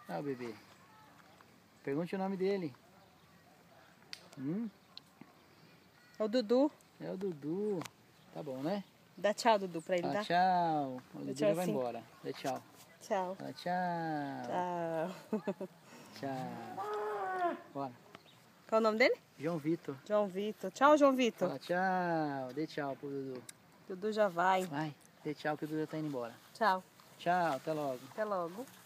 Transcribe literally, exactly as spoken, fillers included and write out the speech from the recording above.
Ah, o bebê. Pergunte o nome dele. Hum? É o Dudu. É o Dudu. Tá bom, né? Dá tchau, Dudu, pra ele, Ah, dá? tchau. O Dudu tchau já vai assim. embora. Dê tchau. Tchau. Ah, tchau. Tchau. Tchau. Bora. Qual o nome dele? João Vitor. João Vitor. Tchau, João Vitor. Fala tchau. Dê tchau pro Dudu. Dudu já vai. Vai. Dê tchau que o Dudu tá indo embora. Tchau. Tchau. Até logo. Até logo.